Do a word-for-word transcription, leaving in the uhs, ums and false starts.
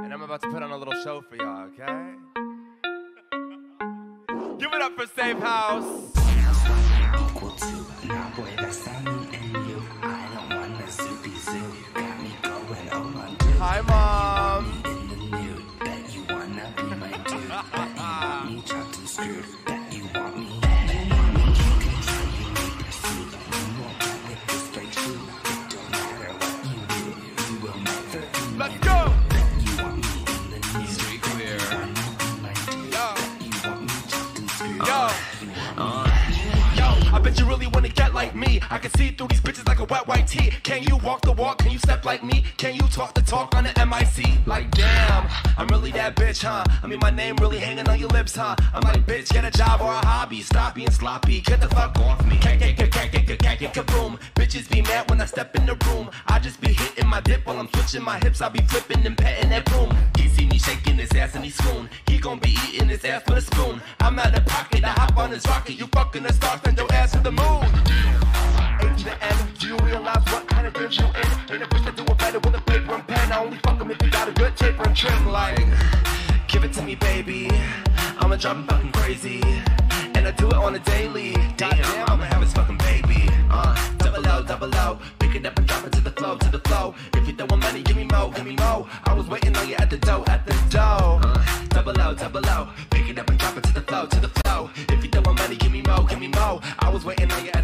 And I'm about to put on a little show for y'all, okay? Give it up for Safe House. Equal to, now boy, that's on me and you. I don't want a zoopy zoo. Got me going all on dude. Hi, Mom. In the nude, bet you wanna be my dude. Bet you want me chopped and screwed. Bet you want me. Bet you want me in control. You may pursue. You won't get with this straight shoe. It don't matter what you do. You will never be my Let's go. Bet you want me in the nude. Street queer. Wanna be my dude. Yo. Bet you want me chopped and screwed. Yo. You want me. I bet you really wanna get like me. I can see through these bitches like a wet white tee. Can you walk the walk? Can you step like me? Can you talk the talk on the M I C? Like damn, I'm really that bitch, huh? I mean my name really hanging on your lips, huh? I'm like bitch, get a job or a hobby. Stop being sloppy, get the fuck off me. Can't get get get get get get kaboom. Bitches be mad when I step in the room. I just be hitting my dip while I'm switching my hips. I be flipping and petting that broom. He see me shaking his ass and he swoon. He gon' be eating his ass with a spoon. I'm out of pocket, I hop on his rocket. You fucking a star, send your ass to the moon. A to the N, do you realize what kind of dirt you in? Ain't a bitch that do it better with a paper and pen. I only fuck 'em if you got a good taper and trim. Like, give it to me, baby. I'ma drive him fucking crazy. And I do it on a daily. Damn, I'ma have his fucking baby. Uh, double O, double O. Pick it up and drop it to the flow, to the flow. If you don't want money, give me mo, give me mo. I was waiting on you at the dough, at the dough. Uh, double O, double O. Pick it up and drop it to the flow, to the flow. If you don't want money, give me mo, give me mo. I was waiting on you